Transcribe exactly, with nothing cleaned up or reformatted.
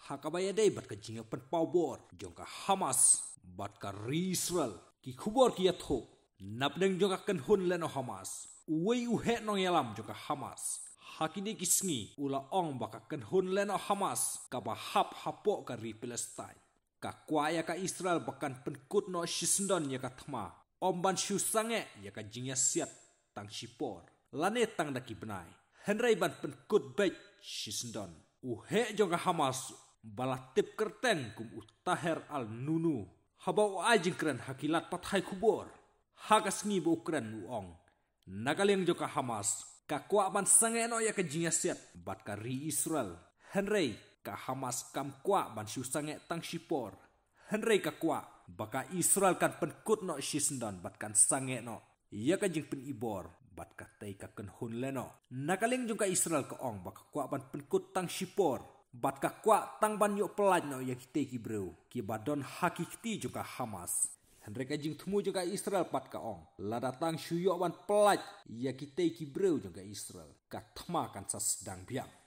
hakabaya day bat ka jinga pen pawbor jongka Hamas bat ka Israel ki khubor ki atho napneng jongka kan hun leno Hamas uwei uhe nong yalam jongka Hamas hakini kisngi ula ong baka kan hun leno Hamas ka ba hap hapo ka ri Palestine ka kwaya ka Israel bakan penkut no shisndon ya ka thma omban shu sange ya ka jingya siat tang shipor lane tang daki benai henry ban penkut bej shisndon uhe jongka Hamas balatip kerteng kum utaher al nunu habau ajing keren hakilat pathai kubor hagasngi bo keren uong nagaleng joka Hamas kakwa ban sange no ya ka jingya siat bat ka ri Israel henry ka Hamas kam kwa ban shu sange tang shipor henry ka kwa baka Israel kan penkut no shisndon bat kan sange no ya ka jing pen ibor bat ka tei ka kan hun leno nagaleng jongka Israel ka ong baka kwa ban penkut tang shipor bat ka kwa tang ban yo pelaj no ya kite ki breu ki badon hakikti juga Hamas henry ka jing thmu juga Israel pat ka ong lada tang shuyo ban pelaj ya kite ki breu juga Israel ka thma kan sas dang biang